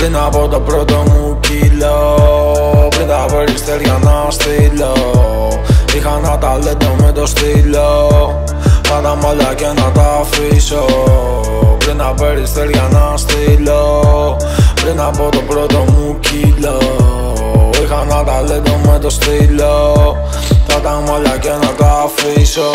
Πριν από το πρώτο μου κιλό, πριν τα περιστέρια να στείλω, είχα ένα ταλέντο με το στυλό, θα τα μαλλιά και να τα αφήσω. Πριν τα περιστέρια να στείλω, πριν από το πρώτο μου κιλό, είχα ένα ταλέντο με το στυλό, θα τα μαλλιά και να τα αφήσω.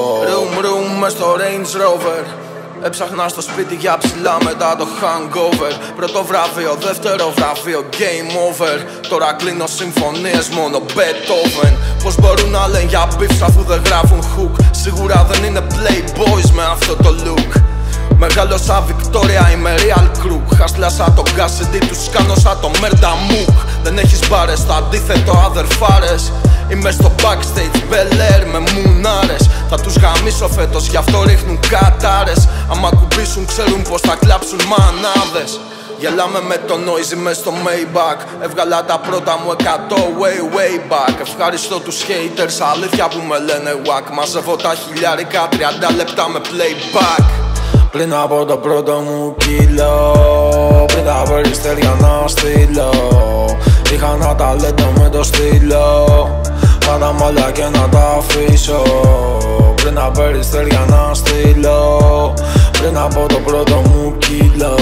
Ρουμ μες στο Range Rover, έψαχνα στο σπίτι για ψηλά μετά το hangover. Πρώτο βραβείο, δεύτερο βραβείο, game over. Τώρα κλείνω συμφωνίες μόνο Beethoven. Πως μπορούν να λένε για beefs αφού δεν γράφουν hook? Σίγουρα δεν είναι playboys με αυτό το look. Μεγάλωσα Victoria, είμαι real crook. Χαστλάσα το Cassidy, τους κάνω σαν το Merda Mook. Δεν έχεις μπάρες, το αντίθετο αδερφάρες. Είμαι στο backstage, Bel Air με μουνάρες. Θα τους γαμίσω φέτος, γι' αυτό ρίχνουν κατάρες. Άμα κουμπίσουν ξέρουν πως θα κλάψουν μανάδες. Γελάμε με το noisy μες στο Maybach. Έβγαλα τα πρώτα μου 100 way back. Ευχαριστώ τους haters, αλήθεια που με λένε wack. Μαζεύω τα χιλιάρικα, 30 λεπτά με playback. Πριν από το πρώτο μου κιλό, πριν τα περιστέρια να στείλω, είχα ένα ταλέντο με το στυλό, θα τα μαλλιά και να τα αφήσω. Πριν τα περιστέρια να στείλω, πριν από το πρώτο μου κιλό,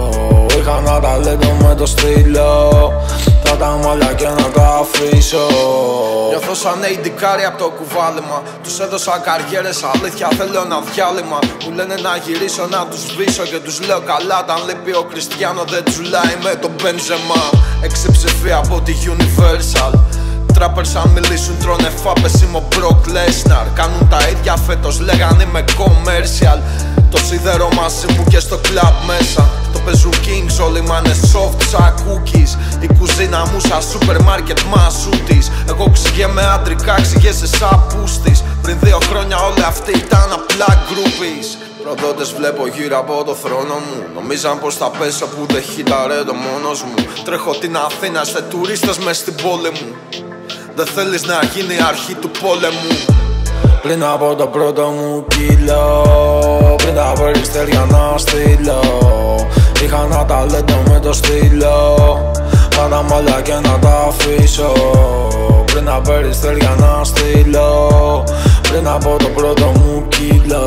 είχα ένα ταλέντο με το στυλό, θα τα μαλλιά και να τα αφήσω. Νιώθω σαν AD-carry απ' το κουβάλιμα. Τους έδωσα καριέρες, αλήθεια θέλω ένα διάλειμμα. Μου λένε να γυρίσω να τους σβήσω και τους λέω καλά. Όταν λείπει ο Κριστιάνο δεν τζουλάει με τον Μπενζεμά. 6 ψηφία από τη Universal. Τράπερς αν μιλήσουν τρώνε φάπες, είμαι ο Brock Lesnar. Κάνουν τα ίδια φέτος, λέγαν είμαι commercial. Το σίδερο μαζί μου και στο club μέσα. Το παίζουν kings, όλοι μάνε soft σαν cookies. Η κουζίνα μου σαν σούπερ μάρκετ μασούτης. Εγώ ξηγέμαι άντρικα, ξηγέσαι σαν πούστης. Πριν 2 χρόνια όλοι αυτοί ήταν απλά groupies. Προδότες βλέπω γύρω από το θρόνο μου. Νομίζαν πως θα πέσω που δεν χιταρέτω μόνος μου. Τρέχω την Αθήνα σε τουρίστες μες στην πόλη μου. Δεν θέλεις να γίνει η αρχή του πόλεμου. Πριν από το πρώτο μου κιλό, πριν τα περιστέρια να στείλω, είχα ένα ταλέντο με το στυλό, θα τα μαλλιά και να τα αφήσω. Πριν τα περιστέρια να στείλω, πριν από το πρώτο μου κιλό,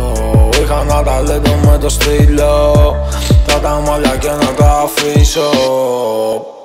είχα ένα ταλέντο με το στυλό, θα τα μαλλιά και να τα αφήσω.